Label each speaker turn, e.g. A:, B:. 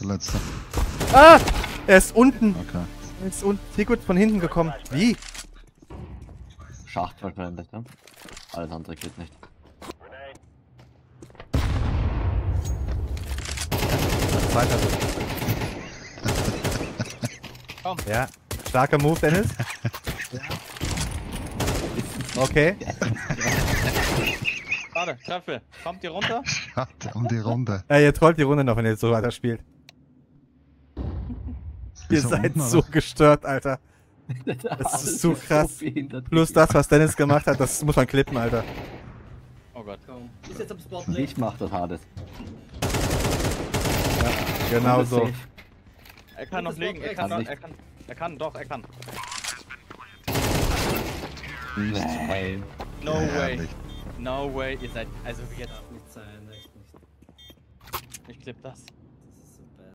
A: Der letzte.
B: Ah! Er ist unten.
A: Okay.
B: Er ist unten. Sigurd von hinten gekommen. Wie?
C: Schacht wahrscheinlich, ne? Alles andere geht nicht.
B: Weiter.
D: Komm.
B: Ja. Starker Move, Dennis. Okay.
D: Warte, Treffe. Kommt ihr runter?
A: Schade um die Runde.
B: Ihr trollt die Runde noch, wenn ihr jetzt so weiter spielt. Ihr
A: Ist er
B: seid
A: unten,
B: so
A: oder?
B: gestört, Alter. Das ist so krass. Plus das, was Dennis gemacht hat, das muss man klippen, Alter.
D: Oh Gott.
E: Ist jetzt am Spot.
C: Ich mach das Hades.
B: Genau so.
D: Er kann noch fliegen. Er kann noch, er kann, doch, er kann.
C: Nein.
D: No way.
A: Herrlich.
D: No way. Ihr seid, also jetzt.
E: Nicht sein, echt nicht.
D: Ich klipp das.